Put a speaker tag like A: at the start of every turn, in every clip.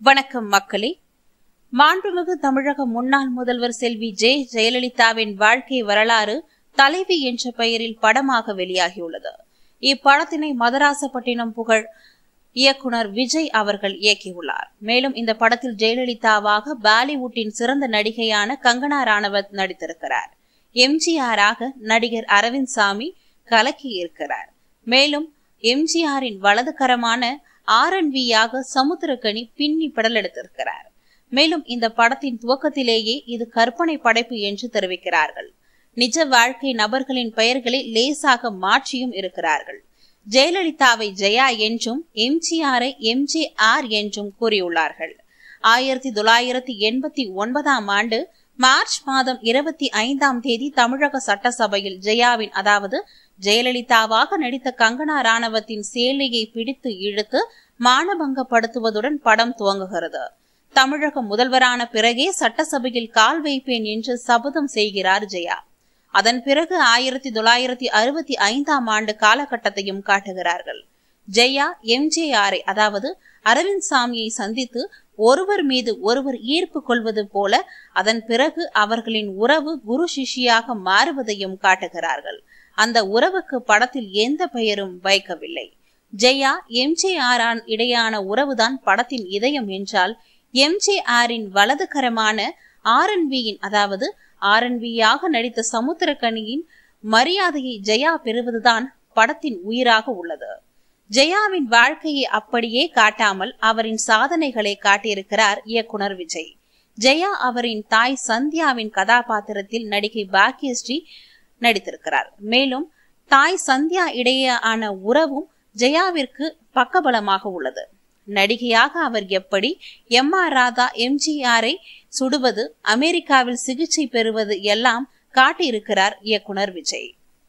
A: வணக்கம் மக்களே. மாண்புமிகு தமிழக முன்னாள் முதல்வர் செல்வி ஜெயலலிதாவின் வாழ்க்கை வரலாறு தலைவி என்ற பெயரில் படமாக வெளியாகியுள்ளது. இப்படத்தினை மதராசப்பட்டினம் புகழ் இயக்குனர் விஜய் அவர்கள் இயக்கியுள்ளார். மேலும் இந்த படத்தில் ஜெயலலிதாவாக பாலிவுட்டின் சிறந்த நடிகையான கங்கனா ராணவத் நடித்திருக்கிறார். எம்ஜிஆராக நடிகர் அரவிந்த் சாமி கலக்கியிருக்கிறார். மேலும் எம்ஜிஆரின் வலதுகரமான RNVயாக சமுத்திரக்கனி பின்னி படல் எடுத்திருக்கிறார். மேலும் இந்த படத்தின் துவக்கத்திலேயே இது கற்பனை படைப்பு என்று தெரிவிக்கிறார்கள். நிஜ வாழ்க்கை நபர்களின் பெயர்களை லேசாக மாற்றியும் இருக்கிறார்கள். ஜெயலலிதாவை ஜெயா என்றும் எம்ஜிஆரை MJR என்றும் கூறியுள்ளார்கள். 1989 ஆண்டு மார்ச் மாதம் 25ஆம் தேதி தமிழக சட்டசபையில் ஜெயாவின் அதாவது ஜெயலலிதாவாக நடித்த கங்கனா ராணவத்தின் சேலையை பிடித்து இழுத்து மானபங்கப்படுத்துவதுடன் படம் துவங்குகிறது. தமிழக முதல்வரான பிறகே சட்டசபையில் கால் வைப்பேன் என்று சபதம் செய்கிறார் ஜெயா. அதன் பிறகு 1965ஆம் ஆண்டு காலகட்டத்தையும் காட்டுகிறார்கள். ஜெயா MJRஐ அதாவது அரவிந்த் சாமியை சந்தித்து ஒருவர் மீது ஒருவர் ஈர்ப்பு கொள்வது போல அதன் பிறகு அவர்களின் உறவு குரு சிஷ்யாக மாறுவதையும் காட்டுகிறார்கள். அந்த உறவுக்கு படத்தில் எந்த பெயரும் வைக்கவில்லை. ஜெயா MJR இடையான உறவுதான் படத்தின் இதயம் என்றால் MJRின் வலதுகரமான RNVயின் அதாவது RNVயாக நடித்த சமுத்திரக்கனியின் மரியாதையை ஜெயா பெறுவதுதான் படத்தின் உயிராக உள்ளது. ஜெயாவின் வாழ்க்கையை அப்படியே காட்டாமல் அவரின் சாதனைகளை காட்டியிருக்கிறார் இயக்குனர் விஜய். ஜெயா அவரின் தாய் சந்தியாவின் கதாபாத்திரத்தில் நடிகை பாக்கியஸ்ரீ நடித்திருக்கிறார். மேலும் தாய் சந்தியா இடையேயான உறவும் ஜெயாவிற்கு பக்கபலமாக உள்ளது. நடிகையாக அவர் எப்படி MR ராதா MJRஐ சுடுவது, அமெரிக்காவில் சிகிச்சை பெறுவது எல்லாம் காட்டியிருக்கிறார் இயக்குனர் விஜய்.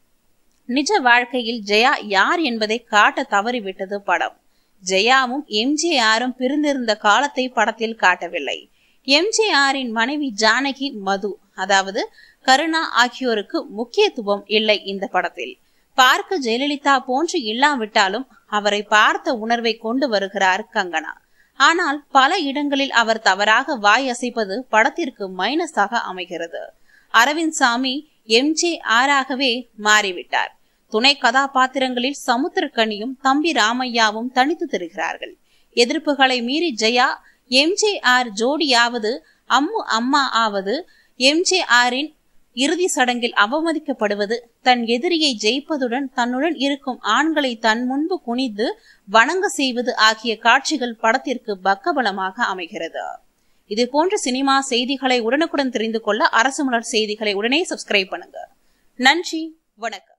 A: நிஜ வாழ்க்கையில் ஜெயா யார் என்பதை காட்ட தவறிவிட்டது படம். ஜெயாவும் MJRம் பிரிந்திருந்த காலத்தை படத்தில் காட்டவில்லை. MJRின் மனைவி ஜானகி, மது அதாவது கருணா ஆகியோருக்கு முக்கியத்துவம் இல்லை இந்த படத்தில். பார்க்க ஜெயலலிதா போன்று இல்லாவிட்டாலும் அவரை பார்த்த உணர்வை கொண்டு வருகிறார் கங்கனா. ஆனால் பல இடங்களில் அவர் தவறாக வாய் அசைப்பது படத்திற்கு மைனஸாக அமைகிறது. அரவிந்த் சாமி MJRாகவே மாறிவிட்டார். துணை கதாபாத்திரங்களில் சமுத்திரக்கனியும் தம்பி ராமையாவும் தனித்து தெரிகிறார்கள். எதிர்ப்புகளை மீறி ஜெயா MJR ஜோடியாவது அம்மு அம்மா ஆவது, MJRின் இறுதி சடங்கில் அவமதிக்கப்படுவது, தன் எதிரியை ஜெயிப்பதுடன் தன்னுடன் இருக்கும் ஆண்களை தன் முன்பு குனிந்து வணங்க செய்வது ஆகிய காட்சிகள் படத்திற்கு பக்கபலமாக அமைகிறது. இது போன்ற சினிமா செய்திகளை உடனுக்குடன் தெரிந்து கொள்ள அரசு மலர் செய்திகளை உடனே சப்ஸ்கிரைப் பண்ணுங்க. நன்றி, வணக்கம்.